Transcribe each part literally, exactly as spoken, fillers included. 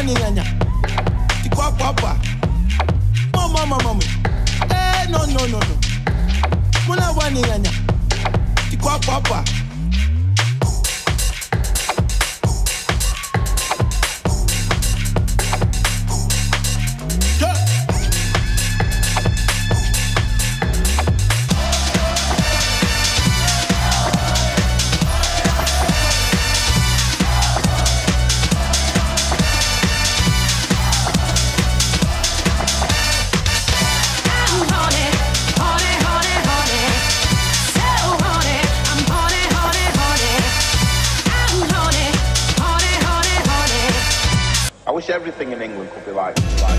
wani nyanya. Tikwa papa. Mama mama mama. Eh no no no no. Muna wani nyanya. Tikwa papa. I wish everything in England could be like, like.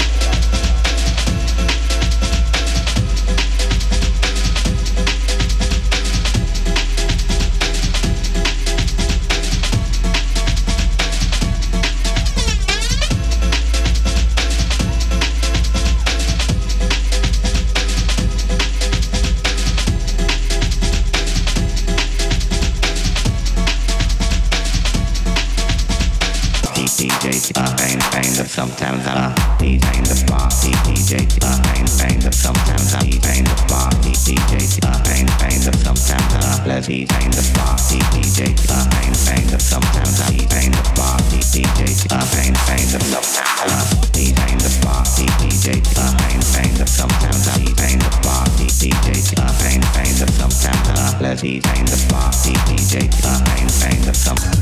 D J, uh, pain, pain, that sometimes I'm D J in the spot. D J, uh, pain, pain, that sometimes I'm D J in the spot. D J, uh, pain, pain, that sometimes I'm let's D J in the spot. D J, uh, pain, pain, that sometimes I'm D J in the spot. D J, uh, pain, pain, that sometimes I'm D J in the spot. D J, uh, pain, pain, that sometimes I'm D J in the spot. D J, uh, pain, pain, that sometimes I'm let's D J in the spot. D J, uh, pain, pain, that sometimes.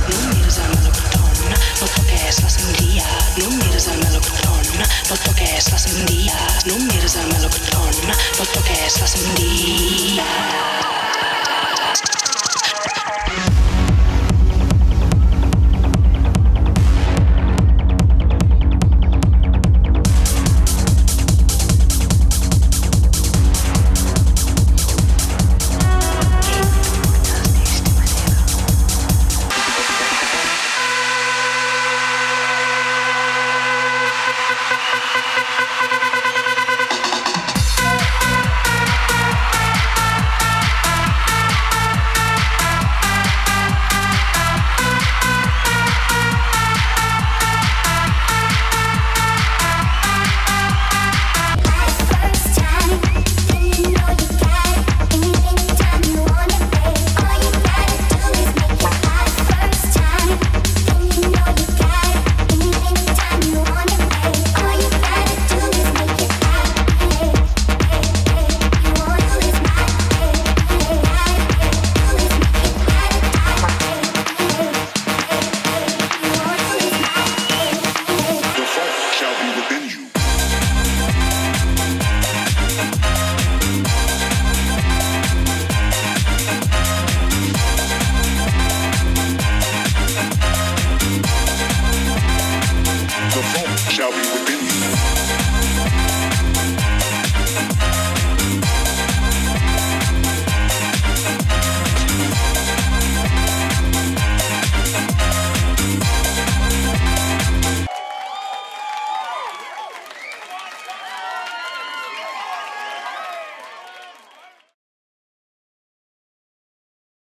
No toques la sangría, no mires al melocotón. No toques la sangría, no mires al melocotón. No toques la sangría.